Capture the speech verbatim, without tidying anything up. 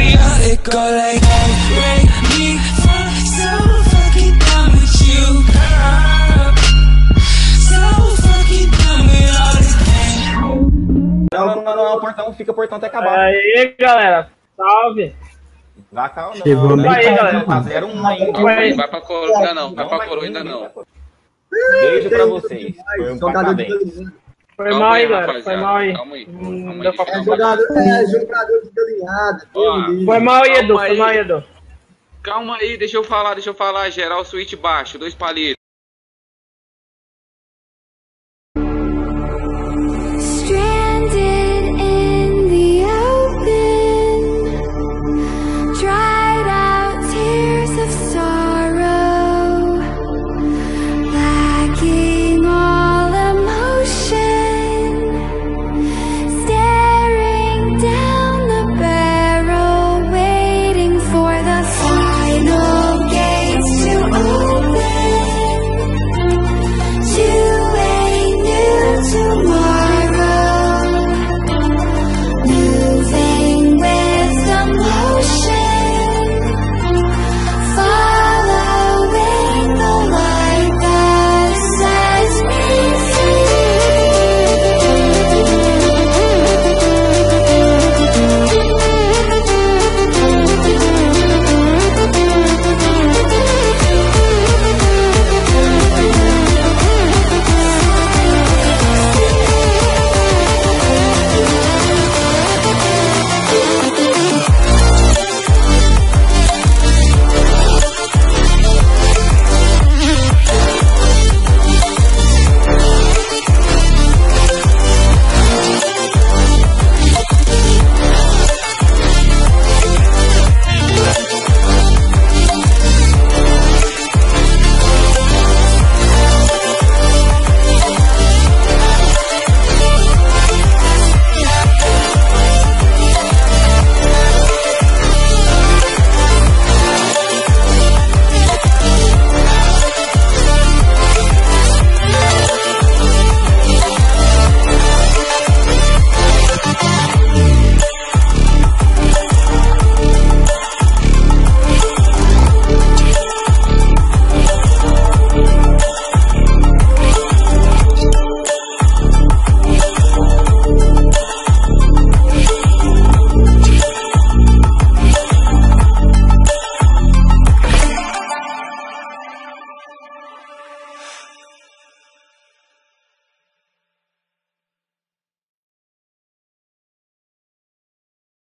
It go like, break me, so fucking down with you, girl. So fucking down with all this pain. Não, não, não, o portão, fica o portão até acabar. Aí, galera, salve. Vai, calma, não. Chegou não, aí, não, galera. tá zero um ainda. Vai. Vai pra coroa ainda não, vai pra coroa ainda não. Beijo pra vocês. Foi um parabéns. Foi Calma mal aí, aí, galera. rapaziada. Foi mal aí. Calma aí. Hum, Calma deu aí, pra deixa eu falar. dar uma- É, jogador desgalinhado. Ó, Foi mal aí, Edu. Calma Foi mal aí, aí. Edu. Calma aí, deixa eu falar, deixa eu falar. Geral switch baixo, dois palitos.